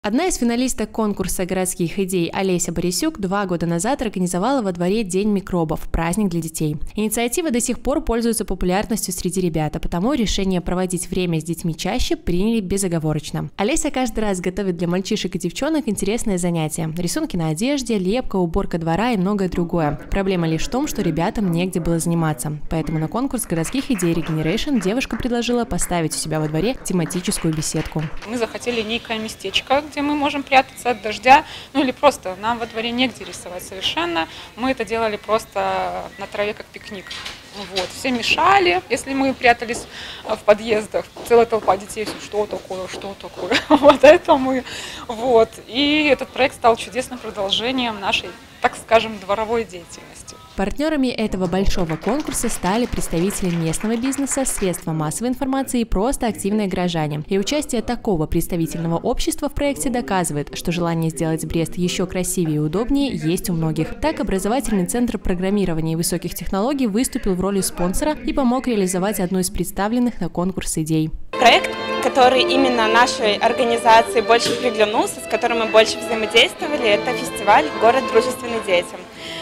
Одна из финалисток конкурса городских идей Олеся Борисюк 2 года назад организовала во дворе День микробов – праздник для детей. Инициатива до сих пор пользуется популярностью среди ребят, а потому решение проводить время с детьми чаще приняли безоговорочно. Олеся каждый раз готовит для мальчишек и девчонок интересные занятия – рисунки на одежде, лепка, уборка двора и многое другое. Проблема лишь в том, что ребятам негде было заниматься. Поэтому на конкурс городских идей Regeneration девушка предложила поставить у себя во дворе тематическую беседку. Мы захотели некое местечко, где мы можем прятаться от дождя, или просто нам во дворе негде рисовать совершенно. Мы это делали просто на траве, как пикник. Вот. Все мешали, если мы прятались в подъездах, целая толпа детей, что такое, вот это мы. Вот. И этот проект стал чудесным продолжением нашей, так скажем, дворовой деятельности. Партнерами этого большого конкурса стали представители местного бизнеса, средства массовой информации и просто активные горожане. И участие такого представительного общества в проекте доказывает, что желание сделать Брест еще красивее и удобнее есть у многих. Так, образовательный центр программирования и высоких технологий выступил в роли спонсора и помог реализовать одну из представленных на конкурс идей. Проект, который именно нашей организации больше приглянулся, с которым мы больше взаимодействовали, это фестиваль «Город дружественный детям».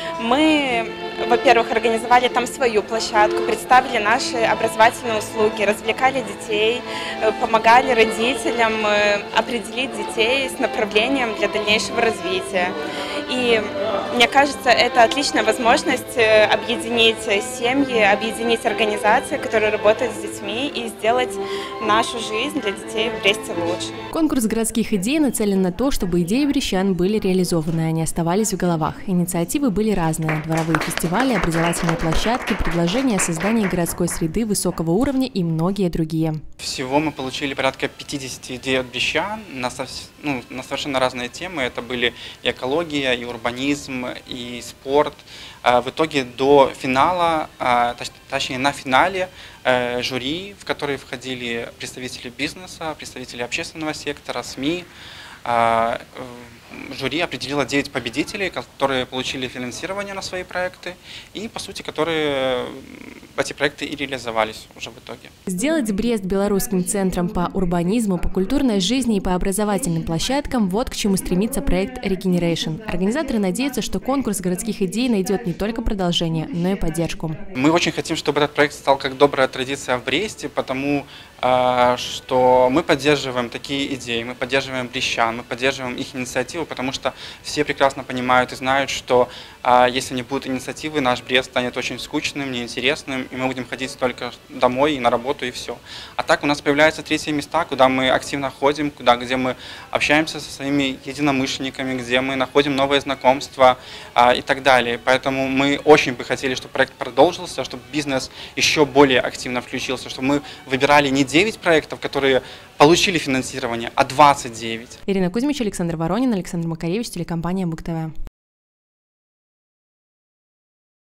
Мы, во-первых, организовали там свою площадку, представили наши образовательные услуги, развлекали детей, помогали родителям определить детей с направлением для дальнейшего развития. И мне кажется, это отличная возможность объединить семьи, объединить организации, которые работают с детьми, и сделать нашу жизнь для детей в Бресте лучше. Конкурс городских идей нацелен на то, чтобы идеи брестян были реализованы, а не оставались в головах. Инициативы были разные – дворовые фестивали, образовательные площадки, предложения о создании городской среды высокого уровня и многие другие. Всего мы получили порядка 50 идей от брестян на совершенно разные темы. Это были и экология, и урбанизм, и спорт. В итоге до финала, точнее на финале, жюри, в которое входили представители бизнеса, представители общественного сектора, СМИ, жюри определило 9 победителей, которые получили финансирование на свои проекты и, по сути, эти проекты и реализовались уже в итоге. Сделать Брест белорусским центром по урбанизму, по культурной жизни и по образовательным площадкам – вот к чему стремится проект Regeneration. Организаторы надеются, что конкурс городских идей найдет не только продолжение, но и поддержку. Мы очень хотим, чтобы этот проект стал как добрая традиция в Бресте, потому что мы поддерживаем такие идеи, мы поддерживаем брестян, мы поддерживаем их инициативу, потому что все прекрасно понимают и знают, что если не будет инициативы, наш Брест станет очень скучным, неинтересным, и мы будем ходить только домой и на работу, и все. А так у нас появляются третьи места, куда мы активно ходим, где мы общаемся со своими единомышленниками, где мы находим новые знакомства и так далее. Поэтому мы очень бы хотели, чтобы проект продолжился, чтобы бизнес еще более активно включился, чтобы мы выбирали не 9 проектов, которые получили финансирование, а 29. Ирина Кузьмич, Александр Воронин, Александр Макаревич, телекомпания БУК ТВ.